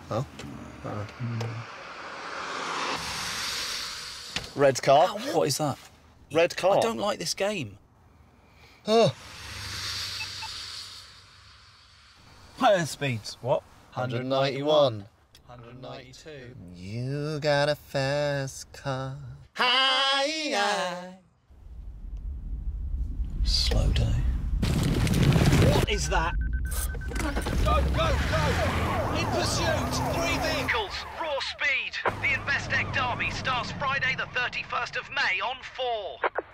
Oh. Red car. Oh, what is that? Red car. I don't like this game. Oh. Higher speeds. What? 191. 192. You got a fast car. Hi. Slow down. What is that? Go, go, go! In pursuit! 3 vehicles, raw speed. The Investec Derby starts Friday the 31st of May on 4.